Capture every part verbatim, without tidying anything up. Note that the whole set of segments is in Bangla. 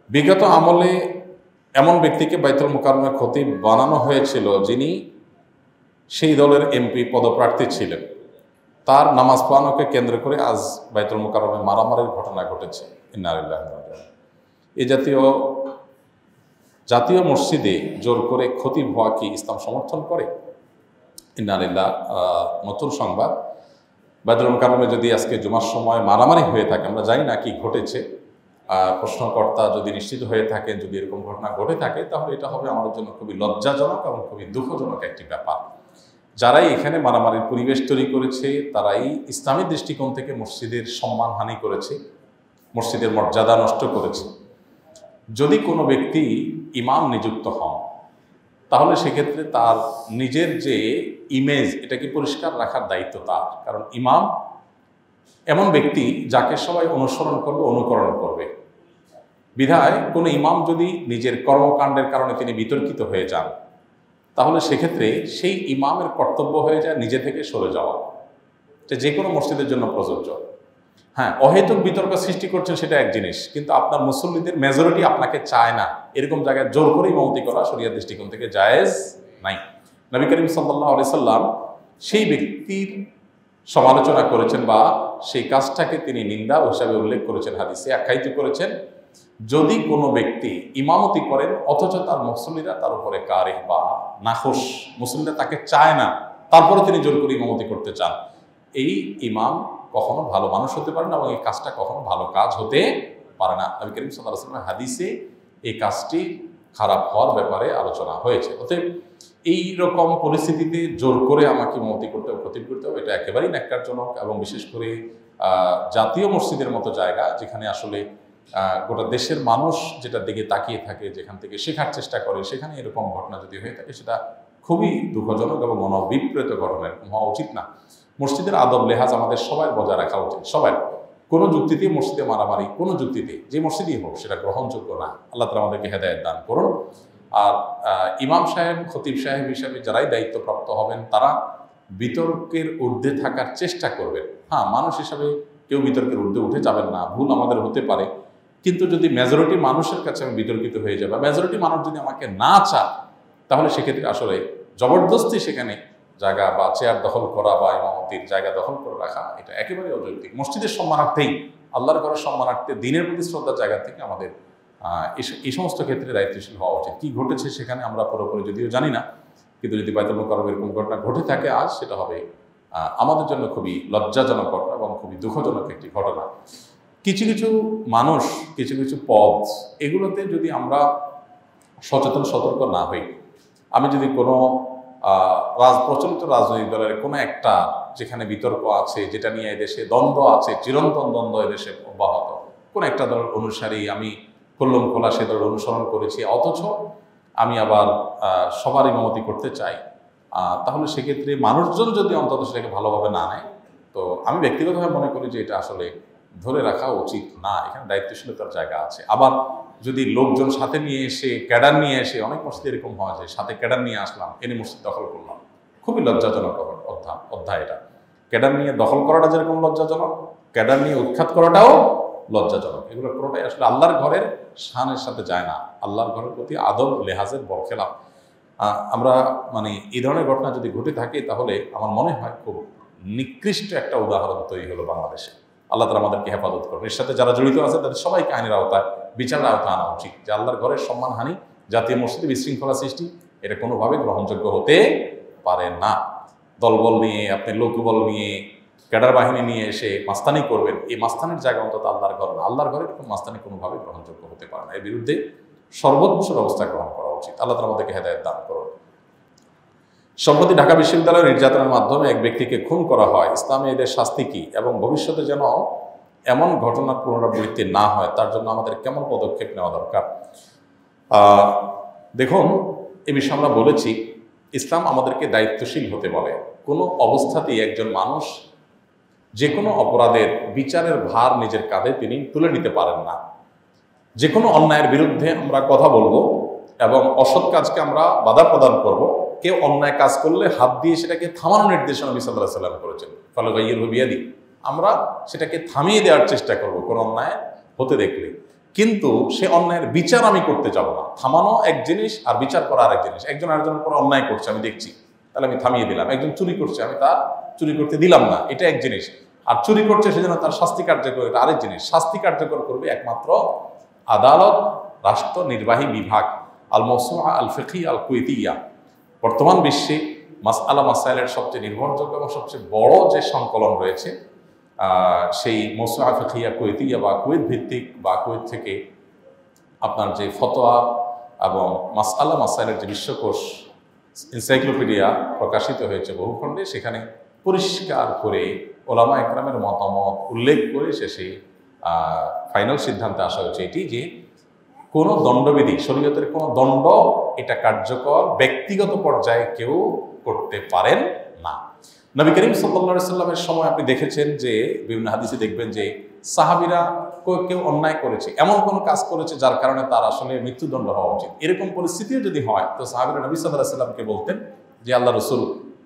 বিগত আমলে এমন ব্যক্তিকে বাইতুল মুকাররমের খতিব বানানো হয়েছিল যিনি সেই দলের এমপি পদপ্রার্থী ছিলেন। তার নামাজ পড়ানোকে কেন্দ্র করে আজ বাইতুল মুকাররমে মারামারির ঘটনা ঘটেছে। ইন্না লিল্লাহি ওয়া ইন্না ইলাইহি রাজিউন। এই জাতীয় জাতীয় মসজিদে জোর করে খতিব হওয়া কি ইসলাম সমর্থন করে? ইন্না লিল্লাহি। নতুন সংবাদ, বাইতুল মুকাররমে যদি আজকে জুমার সময় মারামারি হয়ে থাকে, আমরা জানি না কি ঘটেছে, প্রশ্নকর্তা যদি নিশ্চিত হয়ে থাকেন, যদি এরকম ঘটনা ঘটে থাকে, তাহলে এটা হবে আমাদের জন্য খুবই লজ্জাজনক এবং খুবই দুঃখজনক একটি ব্যাপার। যারাই এখানে মারামারির পরিবেশ তৈরি করেছে তারাই ইসলামী দৃষ্টিকোণ থেকে মসজিদের সম্মানহানি করেছে, মসজিদের মর্যাদা নষ্ট করেছে। যদি কোনো ব্যক্তি ইমাম নিযুক্ত হন তাহলে সেক্ষেত্রে তার নিজের যে ইমেজ এটাকে পরিষ্কার রাখার দায়িত্ব তার। কারণ ইমাম এমন ব্যক্তি যাকে সবাই অনুসরণ করবে, অনুকরণ করবে। বিধায় কোনো ইমাম যদি নিজের কর্মকাণ্ডের কারণে তিনি বিতর্কিত হয়ে যান তাহলে সেক্ষেত্রে সেই ইমামের কর্তব্য হয়ে যায় নিজে থেকে সরে যাওয়া। যে কোনো মসজিদের জন্য প্রযোজ্য। হ্যাঁ, অহেতুক বিতর্ক সৃষ্টি করছেন সেটা এক জিনিস, কিন্তু আপনার মুসল্লিদের মেজরিটি আপনাকে চায় না, এরকম জায়গায় জোর করে ইমামতি করা শরিয়ার দৃষ্টিকোণ থেকে জায়েজ নাই। নবী করিম সাল্লাল্লাহু আলাইহি সাল্লাম সেই ব্যক্তির সমালোচনা করেছেন বা সেই কাজটাকে তিনি নিন্দা হিসাবে উল্লেখ করেছেন, হাদিসে আখ্যায়িত করেছেন। যদি কোনো ব্যক্তি ইমামতি করেন অথচ তার মুসল্লিরা তার উপরে কারিহ বা নাখোশ, মুসল্লিরা তাকে চায় না, তারপরে তিনি জোর করে ইমামতি করতে চান, এই ইমাম কখনো ভালো মানুষ হতে পারে না এবং এই কাজটা কখনো ভালো কাজ হতে পারে না। নবী করিম সাল্লাল্লাহু আলাইহি ওয়াসাল্লামের হাদিসে এই কাজটি খারাপ হওয়ার ব্যাপারে আলোচনা হয়েছে। অতএব এই রকম পরিস্থিতিতে জোর করে আমাকে ইমামতি করতে হবে, খতিব করতে হবে, এটা একেবারেই ন্যাক্কারজনক। এবং বিশেষ করে জাতীয় মসজিদের মতো জায়গা যেখানে আসলে গোটা দেশের মানুষ যেটার দিকে তাকিয়ে থাকে, যেখান থেকে শেখার চেষ্টা করে, সেখানে এরকম ঘটনা যদি হয়ে থাকে সেটা খুবই দুঃখজনক এবং মনোবিপ্রেত ঘটনা। এরকম হওয়া উচিত না। মসজিদের আদব লেহাজ আমাদের সবাই বজায় রাখা উচিত। সবাই কোনো যুক্তিতে মসজিদে মারামারি, কোনো যুক্তিতে যে মসজিদই হোক সেটা গ্রহণযোগ্য না। আল্লাহ তাআলা আমাদেরকে হেদায়েত দান করুন। আর ইমাম সাহেব, খতিব সাহেব হিসাবে যারাই দায়িত্বপ্রাপ্ত হবেন তারা বিতর্কের ঊর্ধ্বে থাকার চেষ্টা করবেন। হ্যাঁ, মানুষ হিসাবে কেউ বিতর্কের ঊর্ধ্বে উঠে যাবেন না, ভুল আমাদের হতে পারে, কিন্তু যদি মেজরিটি মানুষের কাছে আমি বিতর্কিত হয়ে যাবে, মেজরিটি মানুষ যদি আমাকে না চায়, তাহলে সেক্ষেত্রে আসলে জবরদস্তি সেখানে জায়গা বা চেয়ার দখল করা বা ইমামতির জায়গা দখল করে রাখা এটা একেবারে অযৌক্তিক। মসজিদের সম্মানার্থেই, আল্লাহর ঘরের সম্মানার্থে, দিনের প্রতি শ্রদ্ধার জায়গা থেকে আমাদের এই সমস্ত ক্ষেত্রে দায়িত্বশীল হওয়া উচিত। কী ঘটেছে সেখানে আমরা পুরোপুরি যদিও জানি না, কিন্তু যদি বাইতুল মুকাররমে এরকম ঘটনা ঘটে থাকে আজ, সেটা হবে আমাদের জন্য খুবই লজ্জাজনক ঘটনা এবং খুবই দুঃখজনক একটি ঘটনা। কিছু কিছু মানুষ, কিছু কিছু পদ, এগুলোতে যদি আমরা সচেতন সতর্ক না হই, আমি যদি কোনো রাজ প্রচলিত রাজনৈতিক দলের কোনো একটা যেখানে বিতর্ক আছে, যেটা নিয়ে এদেশে দ্বন্দ্ব আছে, চিরন্তন দ্বন্দ্ব এদেশে অব্যাহত, কোনো একটা দলের অনুসারী, আমি খুল্লম খোলা সে দলের অনুসরণ করেছি, অথচ আমি আবার সবার ইমামতি করতে চাই, তাহলে সেক্ষেত্রে মানুষজন যদি অন্তত সেটাকে ভালোভাবে না নেয়, তো আমি ব্যক্তিগতভাবে মনে করি যে এটা আসলে ধরে রাখা উচিত না। এখানে দায়িত্বশীলতার জায়গা আছে। আবার যদি লোকজন সাথে নিয়ে এসে, ক্যাডার নিয়ে এসে, অনেক মসজিদে এরকম হয় যে সাথে ক্যাডার নিয়ে আসলাম, এনে মসজিদ দখল করলাম, খুবই লজ্জাজনক অধ্যায় অধ্যায় এটা। ক্যাডার নিয়ে দখল করাটা যেরকম লজ্জাজনক, ক্যাডার নিয়ে উৎখাত করাটাও লজ্জাজনক। এগুলো পুরোটাই আসলে আল্লাহর ঘরের শানের সাথে যায় না, আল্লাহর ঘরের প্রতি আদব লেহাজের বরখেলাপ। আমরা মানে এই ধরনের ঘটনা যদি ঘটে থাকে তাহলে আমার মনে হয় খুব নিকৃষ্ট একটা উদাহরণ তৈরি হলো বাংলাদেশে। আল্লাহ তাআলা আমাদেরকে হেফাজত করুন। এর সাথে যারা জড়িত আছে তাদের সবাইকে আইনের আওতায়, বিচারের আওতায় আনা উচিত। যে আল্লাহর ঘরের সম্মানহানি, জাতীয় মসজিদে বিশৃঙ্খলা সৃষ্টি, এটা কোনোভাবে গ্রহণযোগ্য হতে পারে না। দলবল নিয়ে, আপনি লোকবল নিয়ে, ক্যাডার বাহিনী নিয়ে এসে মাস্তানি করবেন, এই মাস্তানির জায়গা অন্তত আল্লাহর ঘর না। আল্লাহর ঘরে এরকম মাস্তানি কোনোভাবে গ্রহণযোগ্য হতে পারে না। এর বিরুদ্ধে সর্বোচ্চ ব্যবস্থা গ্রহণ করা উচিত। আল্লাহ তাআলা আমাদেরকে হেদায়েত দান করুন। সম্প্রতি ঢাকা বিশ্ববিদ্যালয়ে নির্যাতনের মাধ্যমে এক ব্যক্তিকে খুন করা হয়। ইসলামে এদের শাস্তি কি এবং ভবিষ্যতে যেন এমন ঘটনার পুনরাবৃত্তি না হয় তার জন্য আমাদের কেমন পদক্ষেপ নেওয়া দরকার? দেখুন, এ বিষয়ে আমরা বলেছি, ইসলাম আমাদেরকে দায়িত্বশীল হতে বলে। কোনো অবস্থাতেই একজন মানুষ যে কোনো অপরাধের বিচারের ভার নিজের কাঁধে তিনি তুলে নিতে পারেন না। যে কোনো অন্যায়ের বিরুদ্ধে আমরা কথা বলবো এবং অসৎ কাজকে আমরা বাধা প্রদান করব। কেউ অন্যায় কাজ করলে হাত দিয়ে সেটাকে থামানোর নির্দেশনা নবী সাল্লাল্লাহু আলাইহি ওয়াসাল্লাম করেছেন। ফালগাইয়িরহু বিয়াদি, আমরা সেটাকে থামিয়ে দেওয়ার চেষ্টা করব কোনো অন্যায় হতে দেখলে। কিন্তু সে অন্যায়ের বিচার আমি করতে যাব না। থামানো এক জিনিস আর বিচার করা আরেক জিনিস। একজন আরেকজনের পর অন্যায় করছে, আমি দেখছি, তাহলে আমি থামিয়ে দিলাম। একজন চুরি করছে, আমি তার চুরি করতে দিলাম না, এটা এক জিনিস। আর চুরি করছে সেজন্য তার শাস্তি কার্যকর, এটা আরেক জিনিস। শাস্তি কার্যকর করবে একমাত্র আদালত, রাষ্ট্র নির্বাহী বিভাগ, আল মওসুআ আল ফিকহি আল কুয়েতিয়া। বর্তমান বিশ্বে মাসআলা মাসাইলের সবচেয়ে নির্ভরযোগ্য এবং সবচেয়ে বড় যে সংকলন রয়েছে, সেই মওসুআ ফিকহিয়া কুয়েতিয়া বা কুয়েত ভিত্তিক বা কুয়েত থেকে আপনার যে ফতোয়া এবং মাসআলা মাসাইলের যে বিশ্বকোষ এনসাইক্লোপিডিয়া প্রকাশিত হয়েছে বহুখণ্ডে, সেখানে পরিষ্কার করে ওলামা একরামের মতামত উল্লেখ করে শেষে ফাইনাল সিদ্ধান্তে আসা হয়েছে এটি যে কোনো দণ্ডবিধি, শরীয়তের কোনো দণ্ড এটা কার্যকর ব্যক্তিগত পর্যায়ে কেউ করতে পারেন না। নবী করিম সাল্লাল্লাহু আলাইহি সাল্লামের সময় আপনি দেখেছেন যে বিভিন্ন হাদিসে দেখবেন যে সাহাবীরা কেউ অন্যায় করেছে, এমন কোনো কাজ করেছে যার কারণে তার আসলে মৃত্যুদণ্ড হওয়া উচিত। এরকম পরিস্থিতিও যদি হয় তো সাহাবীরা নবী সাল্লাল্লাহু আলাইহি সাল্লামকে বলতেন যে আল্লাহ রসুল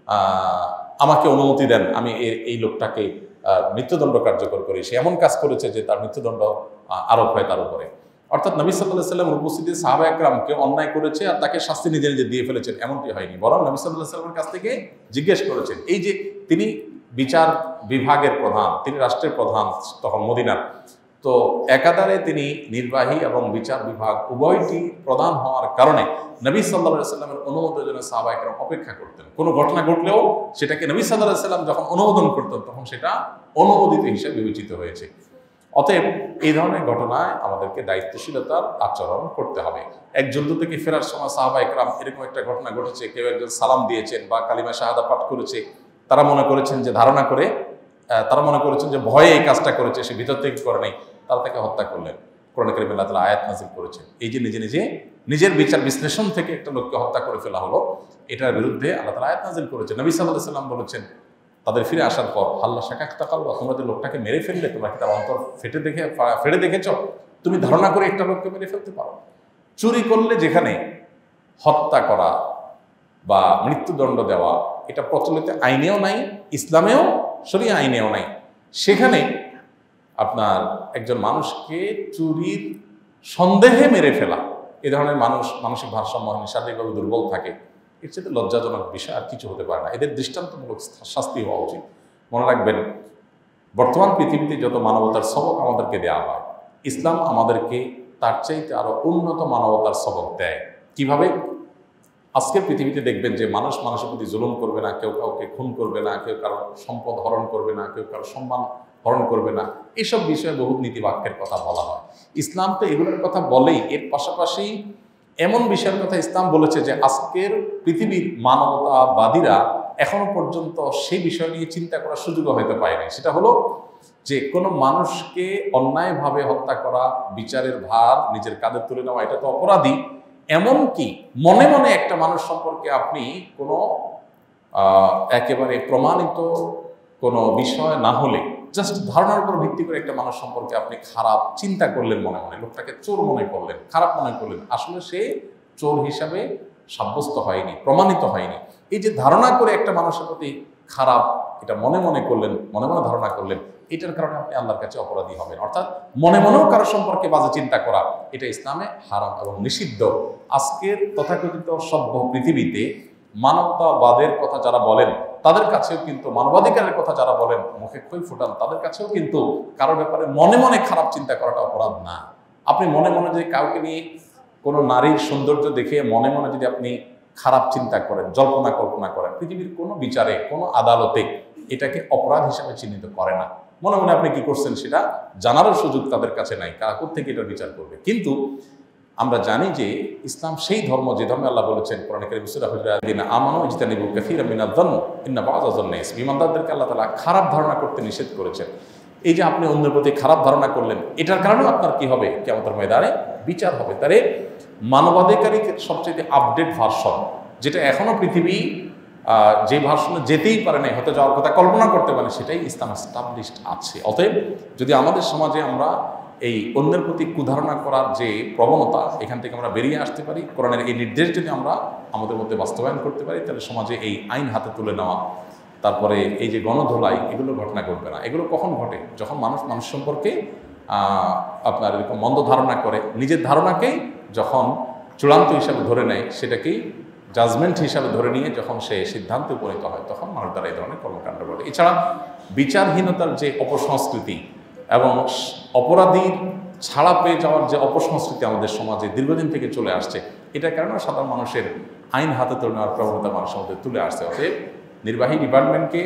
আমাকে অনুমতি দেন, আমি এই লোকটাকে মৃত্যুদণ্ড কার্যকর করি, সে এমন কাজ করেছে যে তার মৃত্যুদণ্ড আরোপ হয় তার উপরে। অর্থাৎ নবী সাল্লাল্লাহু আলাইহি সাল্লামের উপস্থিতিতে সাহাবা একরাম কেউ অন্যায় করেছে আর তাকে শাস্তি নিজে নিজে দিয়ে ফেলেছেন, এমনটি হয়নি। বরং নবী সাল্লাল্লাহু আলাইহি সাল্লামের কাছ থেকে জিজ্ঞেস করেছেন। এই যে তিনি বিচার বিভাগের প্রধান, তিনি রাষ্ট্রের প্রধান তখন মদিনার, তো একাধারে তিনি নির্বাহী এবং বিচার বিভাগ উভয়টি প্রধান হওয়ার কারণে নবী সাল্লাল্লাহু আলাইহি সাল্লামের অনুমোদনের জন্য সাহাবা একরাম অপেক্ষা করতেন। কোনো ঘটনা ঘটলেও সেটাকে নবী সাল্লাল্লাহু আলাইহি সাল্লাম যখন অনুমোদন করতেন তখন সেটা অনুমোদিত হিসেবে বিবেচিত হয়েছে। অতএব এই ধরনের ঘটনায় আমাদেরকে দায়িত্বশীলতার আচরণ করতে হবে। এক যুদ্ধ থেকে ফেরার সময় সাহাবা একরাম এরকম একটা ঘটনা ঘটেছে, কেউ একজন সালাম দিয়েছেন বা কালিমা শাহাদা পাঠ করেছে, তারা মনে করেছেন যে ধারণা করে তারা মনে করেছেন যে ভয়ে এই কাজটা করেছে, সে ভিতর থেকে করে নাই, তারা তাকে হত্যা করলেন। কোরআন কারীমে আল্লাহ তাআলা আয়াত নাযিল করেছেন এই যে নিজে নিজে নিজের বিচার বিশ্লেষণ থেকে একটা লোককে হত্যা করে ফেলা হলো, এটার বিরুদ্ধে আল্লাহ তাআলা আয়াত নাযিল করেছেন। নবী সাল্লাল্লাহু আলাইহি সাল্লাম বলেছেন তাদের ফিরে আসার পর, আল্লাহ শাকাক তাকাল্লা, তোমরা যে লোকটাকে মেরে ফেললে, তোমরা কি তার অন্তর ফেটে দেখে ফেটে দেখেছ? তুমি ধারণা করে একটা লোককে মেরে ফেলতে পারো? চুরি করলে যেখানে হত্যা করা বা মৃত্যুদণ্ড দেওয়া এটা প্রচলিত আইনেও নাই, ইসলামেও শরিয়া আইনেও নাই, সেখানে আপনার একজন মানুষকে চুরির সন্দেহে মেরে ফেলা, এ ধরনের মানুষ মানসিক ভারসাম্যহীন, শারীরিকভাবে দুর্বল থাকে, এর চেয়ে লজ্জাজনক বিষয় আর কিছু হতে পারে না। এদের দৃষ্টান্তমূলক শাস্তি হওয়া উচিত। মনে রাখবেন, বর্তমান পৃথিবীতে যত মানবতার সবক আমাদেরকে দেওয়া হয়, ইসলাম আমাদেরকে তার চাইতে আরো উন্নত মানবতার সবক দেয়। কিভাবে? আজকের পৃথিবীতে দেখবেন যে মানুষ মানুষের প্রতি জুলুম করবে না, কেউ কাউকে খুন করবে না, কেউ কারো সম্পদ হরণ করবে না, কেউ কারো সম্মান হরণ করবে না, এসব বিষয়ে বহুত নীতিবাক্যের কথা বলা হয়। ইসলাম তো এগুলোর কথা বলেই, এর পাশাপাশি এমন বিষয়ের কথা ইসলাম বলেছে যে আজকের পৃথিবীর মানবতাবাদীরা এখনো পর্যন্ত সেই বিষয় নিয়ে চিন্তা করার সুযোগ হয়তো পায়নি। সেটা হলো যে কোনো মানুষকে অন্যায়ভাবে হত্যা করা, বিচারের ভার নিজের কাঁধে তুলে নেওয়া, এটা তো অপরাধী। এমনকি মনে মনে একটা মানুষ সম্পর্কে আপনি কোনো একেবারে প্রমাণিত কোনো বিষয় না হলে জাস্ট ধারণার উপর ভিত্তি করে একটা মানুষ সম্পর্কে আপনি খারাপ চিন্তা করলেন, মনে মনে লোকটাকে চোর মনে করলেন, খারাপ মনে করলেন, আসলে সে চোর হিসাবে সাব্যস্ত হয়নি, প্রমাণিত হয়নি। এই যে ধারণা করে একটা মানুষের প্রতি খারাপ এটা মনে মনে করলেন, মনে মনে ধারণা করলেন, এটার কারণে আপনি আল্লাহর কাছে অপরাধী হবেন। অর্থাৎ মনে মনেও কারো সম্পর্কে বাজে চিন্তা করা, এটা ইসলামে হারাম এবং নিষিদ্ধ। আজকের তথাকথিত সভ্য পৃথিবীতে মানবতাবাদের কথা যারা বলেন তাদের কাছেও কিন্তু, মানবাধিকারের কথা যারা বলেন মুখে খই ফুটান, তাদের কাছেও কিন্তু কারোর ব্যাপারে মনে মনে খারাপ চিন্তা করাটা অপরাধ না। আপনি মনে মনে যদি কাউকে নিয়ে কোনো নারীর সৌন্দর্য দেখে মনে মনে যদি আপনি খারাপ চিন্তা করেন, জল্পনা কল্পনা করেন, পৃথিবীর কোনো বিচারে, কোনো আদালতে এটাকে অপরাধ হিসেবে চিহ্নিত করে না। মনে মনে আপনি কি করছেন সেটা জানারও সুযোগ তাদের কাছে নাই, কারা কোত্থেকে এটা বিচার করবে। কিন্তু আমরা জানি যে ইসলাম সেই ধর্ম যে ধর্মে আল্লাহ বলেছেন কোরআনে কারীমে সূরা হুজুরাতে, আমানু ইজতানিবু কাসীরাম মিনায-যন্ন ইন্না বা'যা-যন্নি ইসম। ঈমানদারদেরকে আল্লাহ তাআলা খারাপ ধারণা করতে নিষেধ করেছেন। এই যে আপনি অন্যের প্রতি খারাপ ধারণা করলেন, এটার কারণেও আপনার কি হবে? কিয়ামতের ময়দানে বিচার হবে। তারে মানবাধিকারের সবচেয়ে আপডেট ভার্সন, যেটা এখনো পৃথিবী যে ভার্সনে যেতেই পারে না, হতে যাওয়ার কথা কল্পনা করতে পারে, সেটাই ইসলাম এস্টাবলিশড আছে। অতএব যদি আমাদের সমাজে আমরা এই অন্যের প্রতি কুধারণা করার যে প্রবণতা, এখান থেকে আমরা বেরিয়ে আসতে পারি, কোরআনের এই নির্দেশ যদি আমরা আমাদের মধ্যে বাস্তবায়ন করতে পারি, তাহলে সমাজে এই আইন হাতে তুলে নেওয়া, তারপরে এই যে গণধোলাই, এগুলো ঘটনা ঘটবে না। এগুলো কখন ঘটে? যখন মানুষ মানুষ সম্পর্কে আপনার এরকম মন্দ ধারণা করে, নিজের ধারণাকেই যখন চূড়ান্ত হিসাবে ধরে নেয়, সেটাকেই জাজমেন্ট হিসাবে ধরে নিয়ে যখন সে সিদ্ধান্তে উপনীত হয়, তখন মানুষ দ্বারা এই ধরনের কর্মকাণ্ড ঘটে। এছাড়া বিচারহীনতার যে অপসংস্কৃতি এবং অপরাধীর ছাড়া পেয়ে যাওয়ার যে অপসংস্কৃতি আমাদের সমাজে দীর্ঘদিন থেকে চলে আসছে, এটার কারণে সাধারণ মানুষের আইন হাতে তুলে নেওয়ার প্রবণতা মানুষের মধ্যে তুলে আসছে। অতএব নির্বাহী ডিপার্টমেন্টকে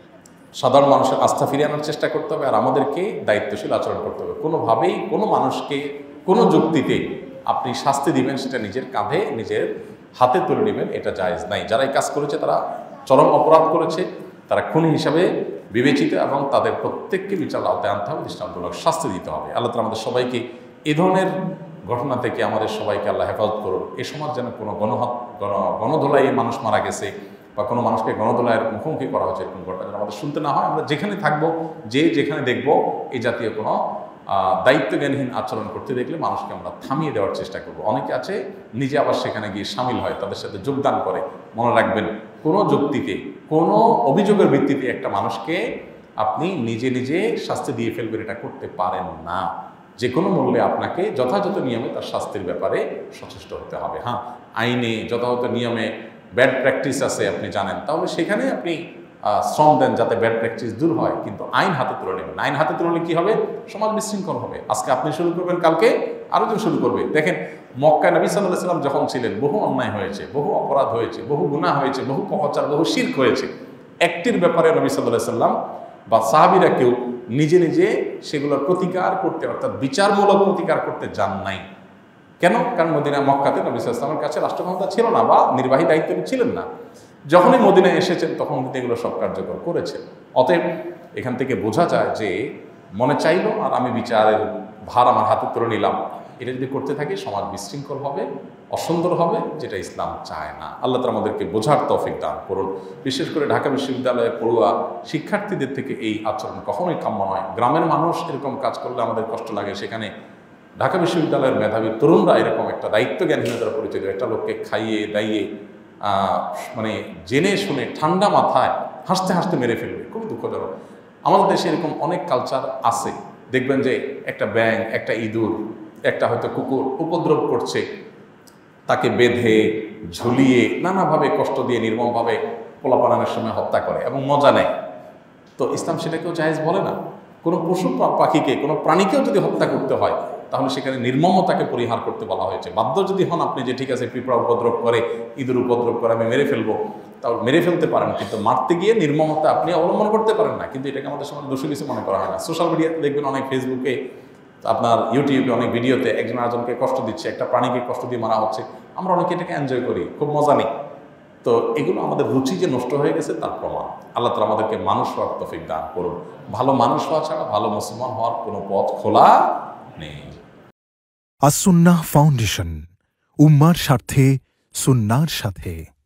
সাধারণ মানুষের আস্থা ফিরিয়ে আনার চেষ্টা করতে হবে, আর আমাদেরকে দায়িত্বশীল আচরণ করতে হবে। কোনোভাবেই কোনো মানুষকে কোনো যুক্তিতে আপনি শাস্তি দিবেন, সেটা নিজের কাঁধে নিজের হাতে তুলে নেবেন, এটা জায়েজ নাই। যারা এই কাজ করেছে তারা চরম অপরাধ করেছে, তারা খুনি হিসাবে বিবেচিত এবং তাদের প্রত্যেককে বিচার আওতায় আনতে হবে, দৃষ্টান্তমূলক শাস্তি দিতে হবে। আল্লাহ তাআলা আমাদের সবাইকে এ ধরনের ঘটনা থেকে আমাদের সবাইকে আল্লাহ হেফাজত করুন। এ সমাজ যেন কোনো গণহত গণ গণধোলাইয়ে মানুষ মারা গেছে বা কোনো মানুষকে গণধোলাইয়ের মুখোমুখি করা হচ্ছে, এরকম ঘটনা যেন আমাদের শুনতে না হয়। আমরা যেখানে থাকবো, যে যেখানে দেখব, এই জাতীয় কোনো দায়িত্বজ্ঞানহীন আচরণ করতে দেখলে মানুষকে আমরা থামিয়ে দেওয়ার চেষ্টা করব। অনেকে আছে নিজে আবার সেখানে গিয়ে সামিল হয়, তাদের সাথে যোগদান করে। মনে রাখবেন, কোনো যুক্তিতে, কোনো অভিযোগের ভিত্তিতে একটা মানুষকে আপনি নিজে নিজে শাস্তি দিয়ে ফেলবেন, এটা করতে পারেন না। যে কোনো মূল্যে আপনাকে যথাযথ নিয়মে তার শাস্তির ব্যাপারে সচেষ্ট হতে হবে। হ্যাঁ, আইনে যথাযথ নিয়মে ব্যাড প্র্যাকটিস আছে আপনি জানেন, তাহলে সেখানে আপনি শ্রম দেন যাতে ব্যাড প্র্যাকটিস দূর হয়, কিন্তু আইন হাতে তুলে নেবেন। আইন হাতে তুলে নিলে কী হবে? সমাজ বিশৃঙ্খল হবে। আজকে আপনি শুরু করবেন, কালকে আরও জন শুরু করবে। দেখেন, মক্কায় নবী সাল্লাল্লাহু আলাইহি ওয়াসাল্লাম যখন ছিলেন, বহু অন্যায় হয়েছে, বহু অপরাধ হয়েছে, বহু গুনাহ হয়েছে, বহু পাপাচার, বহু শিরক হয়েছে। একটির ব্যাপারে নবী সাল্লাল্লাহু আলাইহি ওয়াসাল্লাম বা সাহাবীরা কেউ নিজে নিজে সেগুলোর প্রতিকার করতে, অর্থাৎ বিচারমূলক প্রতিকার করতে যান নাই। কেন? কারণ মদিনা মক্কাতে নবী সাল্লাল্লাহু আলাইহি ওয়াসাল্লামের কাছে রাষ্ট্রক্ষমতা ছিল না বা নির্বাহী দায়িত্ব ছিলেন না। যখনই মদিনায় এসেছেন তখন কিন্তু এগুলো সব কার্যকর করেছেন। অতএব এখান থেকে বোঝা যায় যে মনে চাইলো আর আমি বিচারের ভার আমার হাতে তুলে নিলাম, এটা যদি করতে থাকি সমাজ বিশৃঙ্খল হবে, অসুন্দর হবে, যেটা ইসলাম চায় না। আল্লাহ তাআলা আমাদেরকে বোঝার তৌফিক দান করুন। বিশেষ করে ঢাকা বিশ্ববিদ্যালয়ে পড়ুয়া শিক্ষার্থীদের থেকে এই আচরণ কখনোই কাম্য নয়। গ্রামের মানুষ এরকম কাজ করলে আমাদের কষ্ট লাগে, সেখানে ঢাকা বিশ্ববিদ্যালয়ের মেধাবী তরুণরা এরকম একটা দায়িত্বজ্ঞানহীনতার পরিচয়, একটা লোককে খাইয়ে দাইয়ে মানে জেনে শুনে ঠান্ডা মাথায় হাসতে হাসতে মেরে ফেলবে, খুব দুঃখজনক। আমাদের দেশে এরকম অনেক কালচার আছে। দেখবেন যে একটা ব্যাঙ, একটা ইঁদুর, একটা হয়তো কুকুর উপদ্রব করছে, তাকে বেঁধে ঝুলিয়ে নানাভাবে কষ্ট দিয়ে নির্মমভাবে পোলাপানানোর সময় হত্যা করে এবং মজা নেয়। তো ইসলাম সেটাকেও জায়েজ বলে না। কোনো পশু পাখিকে, কোনো প্রাণীকেও যদি হত্যা করতে হয়, তাহলে সেখানে নির্মমতাকে পরিহার করতে বলা হয়েছে। বাধ্য যদি হন আপনি যে ঠিক আছে পিঁপড়া উপদ্রব করে, ইঁদুর উপদ্রব করে, আমি মেরে ফেলবো, তাহলে মেরে ফেলতে পারেন, কিন্তু মারতে গিয়ে নির্মমতা আপনি অবলম্বন করতে পারেন না। কিন্তু এটাকে আমাদের সমাজে দোষী কিছু মনে করা হয় না। সোশ্যাল মিডিয়াতে দেখবেন, অনেক ফেসবুকে, আপনার ইউটিউবে অনেক ভিডিওতে একজন আরেকজনকে কষ্ট দিচ্ছে, একটা প্রাণীকে কষ্ট দিয়ে মারা হচ্ছে। আমরা অনেকে এটাকে এনজয় করি, খুব মজা নিই। তো এগুলো আমাদের রুচি যে নষ্ট হয়ে গেছে তার প্রমাণ। আল্লাহ তাআলা আমাদেরকে মানুষ হওয়ার তৌফিক দান করুন। ভালো মানুষ হওয়া ছাড়া ভালো মুসলমান হওয়ার কোনো পথ খোলা নেই। আস-সুন্নাহ ফাউন্ডেশন, উম্মার স্বার্থে সুন্নাহর সাথে।